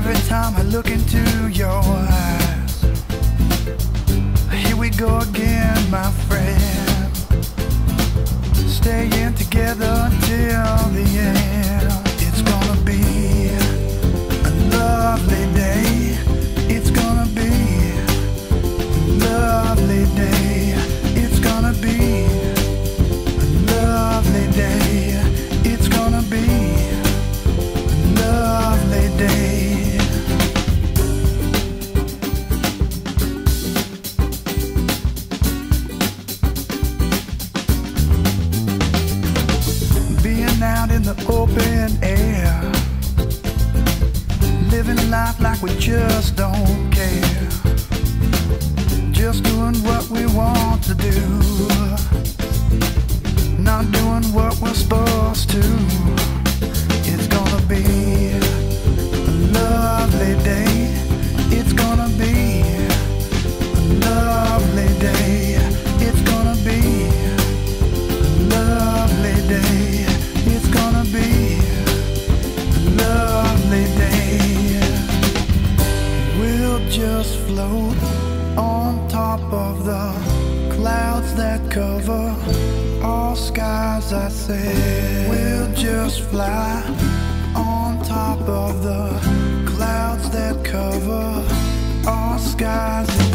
Every time I look into your eyes, here we go again, my friend. Staying together until the end. It's gonna be a lovely day. It's gonna be a lovely day. It's gonna be a lovely day. It's gonna be a lovely day. Being out in the open air, living life like we just don't care, just doing what we want to do, not doing what we're supposed to. It's gonna be a lovely day. It's gonna be a lovely day. It's gonna be a lovely day. It's gonna be a lovely day. We'll just float on top of the clouds that cover all skies, I said. We'll just fly on top of the clouds that cover all skies.